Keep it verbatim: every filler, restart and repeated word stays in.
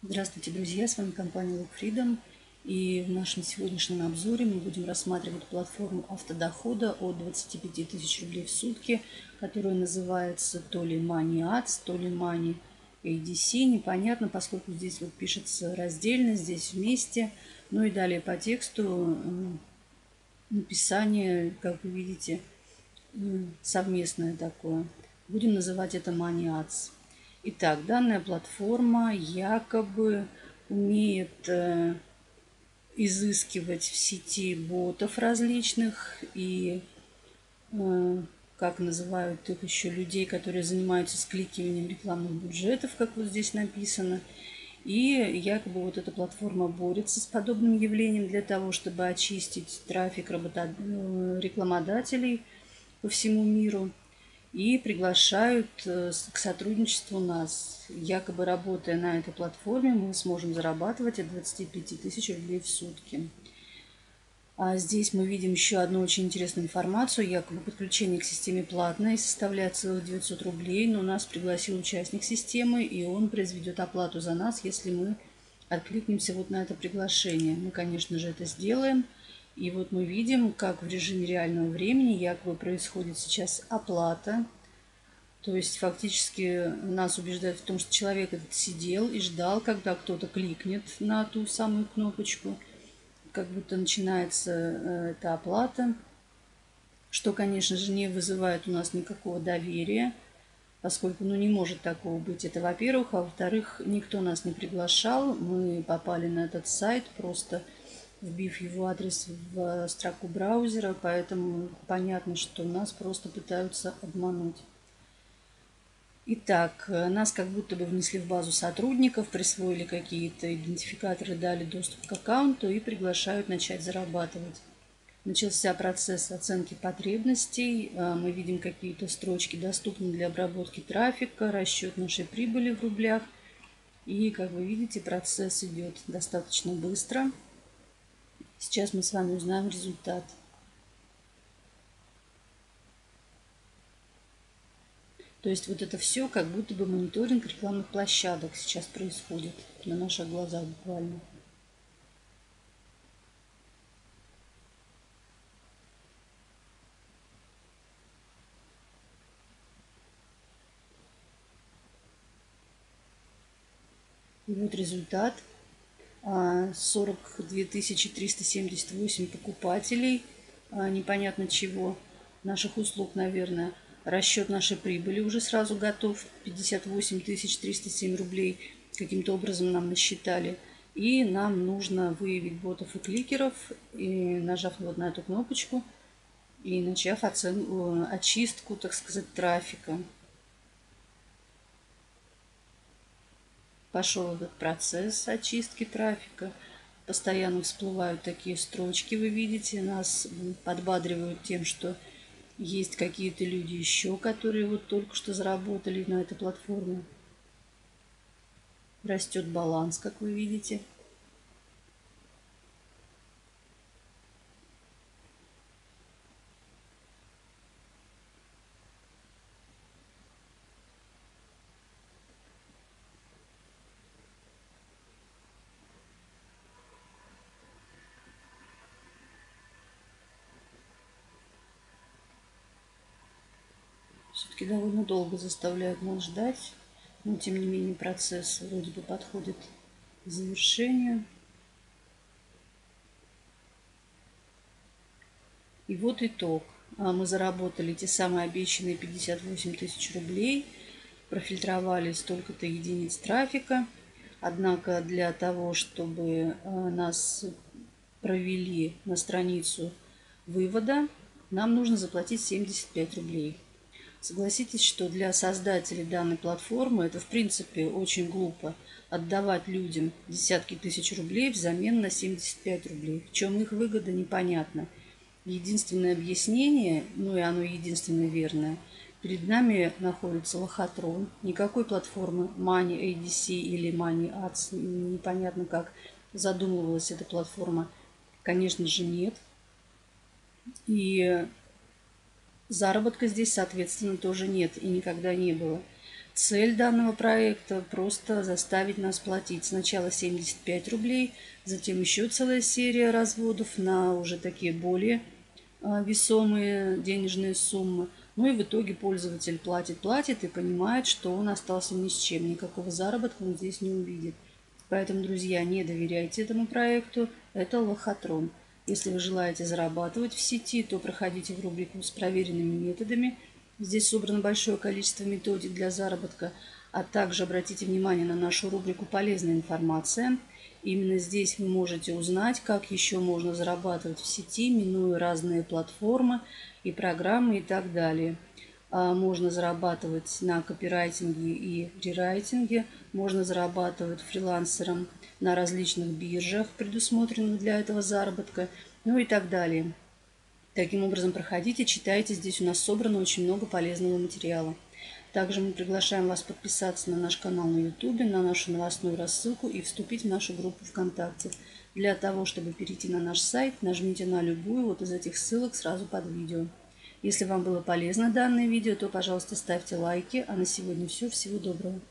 Здравствуйте, друзья! С вами компания Look Freedom. И в нашем сегодняшнем обзоре мы будем рассматривать платформу автодохода от двадцати пяти тысяч рублей в сутки, которая называется то ли Money Ads, то ли Money эй ди си. Непонятно, поскольку здесь вот пишется раздельно, здесь вместе. Ну и далее по тексту написание, как вы видите, совместное такое. Будем называть это Money Ads. Итак, данная платформа якобы умеет э, изыскивать в сети ботов различных и, э, как называют их еще, людей, которые занимаются скликиванием рекламных бюджетов, как вот здесь написано. И якобы вот эта платформа борется с подобным явлением для того, чтобы очистить трафик работод... рекламодателей по всему миру. И приглашают к сотрудничеству нас. Якобы работая на этой платформе, мы сможем зарабатывать от двадцати пяти тысяч рублей в сутки. А здесь мы видим еще одну очень интересную информацию. Якобы подключение к системе платное, составляет целых девятьсот рублей. Но нас пригласил участник системы, и он произведет оплату за нас, если мы откликнемся вот на это приглашение. Мы, конечно же, это сделаем. И вот мы видим, как в режиме реального времени якобы происходит сейчас оплата. То есть фактически нас убеждают в том, что человек этот сидел и ждал, когда кто-то кликнет на ту самую кнопочку. Как будто начинается эта оплата, что, конечно же, не вызывает у нас никакого доверия, поскольку ну, не может такого быть. Это, во-первых. А во-вторых, никто нас не приглашал. Мы попали на этот сайт, просто вбив его адрес в строку браузера, поэтому понятно, что нас просто пытаются обмануть. Итак, нас как будто бы внесли в базу сотрудников, присвоили какие-то идентификаторы, дали доступ к аккаунту и приглашают начать зарабатывать. Начался процесс оценки потребностей. Мы видим какие-то строчки, доступны для обработки трафика, расчет нашей прибыли в рублях. И, как вы видите, процесс идет достаточно быстро. Сейчас мы с вами узнаем результат. То есть вот это все как будто бы мониторинг рекламных площадок сейчас происходит на наших глазах буквально. И вот результат. сорок две тысячи триста семьдесят восемь покупателей, непонятно чего, наших услуг, наверное. Расчет нашей прибыли уже сразу готов. пятьдесят восемь тысяч триста семь рублей каким-то образом нам насчитали. И нам нужно выявить ботов и кликеров. И нажав вот на эту кнопочку и начав оцен... очистку, так сказать, трафика. Пошел этот процесс очистки трафика. Постоянно всплывают такие строчки, вы видите, нас подбадривают тем, что есть какие-то люди еще, которые вот только что заработали на этой платформе. Растет баланс, как вы видите. Все-таки довольно долго заставляют нас ждать, но тем не менее процесс вроде бы подходит к завершению. И вот итог. Мы заработали те самые обещанные пятьдесят восемь тысяч рублей, профильтровали столько-то единиц трафика. Однако для того, чтобы нас провели на страницу вывода, нам нужно заплатить семьдесят пять рублей. Согласитесь, что для создателей данной платформы это в принципе очень глупо отдавать людям десятки тысяч рублей взамен на семьдесят пять рублей. В чем их выгода, непонятно. Единственное объяснение, ну и оно единственное верное, перед нами находится лохотрон. Никакой платформы Money эй ди си или Money Ads, непонятно как задумывалась эта платформа, конечно же нет. И заработка здесь, соответственно, тоже нет и никогда не было. Цель данного проекта – просто заставить нас платить сначала семьдесят пять рублей, затем еще целая серия разводов на уже такие более а, весомые денежные суммы. Ну и в итоге пользователь платит, платит и понимает, что он остался ни с чем, никакого заработка он здесь не увидит. Поэтому, друзья, не доверяйте этому проекту, это лохотрон. Если вы желаете зарабатывать в сети, то проходите в рубрику с проверенными методами. Здесь собрано большое количество методик для заработка, а также обратите внимание на нашу рубрику «Полезная информация». Именно здесь вы можете узнать, как еще можно зарабатывать в сети, минуя разные платформы и программы и так далее. Можно зарабатывать на копирайтинге и рерайтинге, можно зарабатывать фрилансером на различных биржах, предусмотренных для этого заработка, ну и так далее. Таким образом, проходите, читайте. Здесь у нас собрано очень много полезного материала. Также мы приглашаем вас подписаться на наш канал на ютубе, на нашу новостную рассылку и вступить в нашу группу ВКонтакте. Для того, чтобы перейти на наш сайт, нажмите на любую вот из этих ссылок сразу под видео. Если вам было полезно данное видео, то, пожалуйста, ставьте лайки. А на сегодня все. Всего доброго.